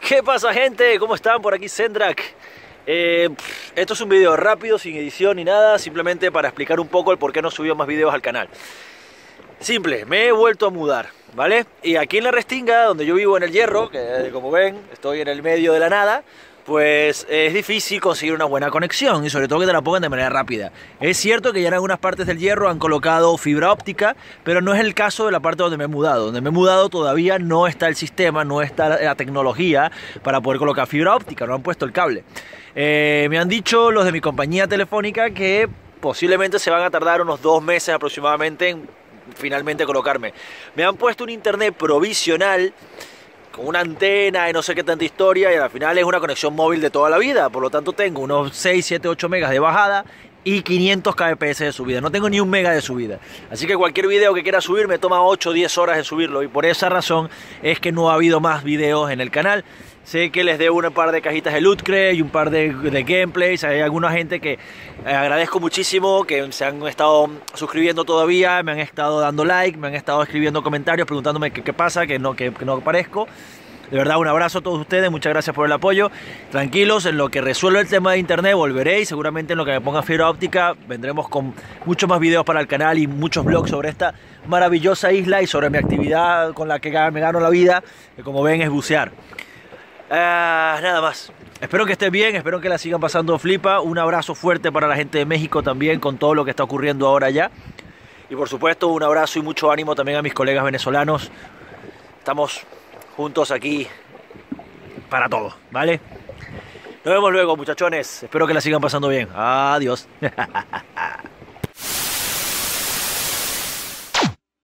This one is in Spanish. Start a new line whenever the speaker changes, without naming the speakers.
¿Qué pasa, gente? ¿Cómo están? Por aquí Zendrak. Esto es un video rápido, sin edición ni nada, simplemente para explicar un poco el por qué no subió más videos al canal. Simple, me he vuelto a mudar, ¿vale? Y aquí en la Restinga, donde yo vivo en El Hierro, que como ven, estoy en el medio de la nada, pues es difícil conseguir una buena conexión y sobre todo que te la pongan de manera rápida. Es cierto que ya en algunas partes del Hierro han colocado fibra óptica, pero no es el caso de la parte donde me he mudado. Donde me he mudado todavía no está el sistema, no está la tecnología para poder colocar fibra óptica, no han puesto el cable. Me han dicho los de mi compañía telefónica que posiblemente se van a tardar unos 2 meses aproximadamente en finalmente colocarme. Me han puesto un internet provisional con una antena y no sé qué tanta historia, y al final es una conexión móvil de toda la vida. Por lo tanto tengo unos 6, 7, 8 megas de bajada y 500 kbps de subida. No tengo ni 1 mega de subida. Así que cualquier video que quiera subir me toma 8 o 10 horas en subirlo, y por esa razón es que no ha habido más videos en el canal. Sé que les debo un par de cajitas de Lootcrate y un par de gameplays. Hay alguna gente que agradezco muchísimo, que se han estado suscribiendo todavía, me han estado dando like, me han estado escribiendo comentarios preguntándome qué pasa, que no aparezco. De verdad, un abrazo a todos ustedes, muchas gracias por el apoyo. Tranquilos, en lo que resuelva el tema de internet volveré, y seguramente en lo que me ponga fibra óptica vendremos con muchos más videos para el canal y muchos vlogs sobre esta maravillosa isla y sobre mi actividad con la que me gano la vida, que como ven es bucear. Nada más. Espero que estén bien, espero que la sigan pasando flipa. Un abrazo fuerte para la gente de México también, con todo lo que está ocurriendo ahora ya. Y por supuesto un abrazo y mucho ánimo también a mis colegas venezolanos. Estamos juntos aquí para todo, ¿vale? Nos vemos luego, muchachones. Espero que la sigan pasando bien. Adiós.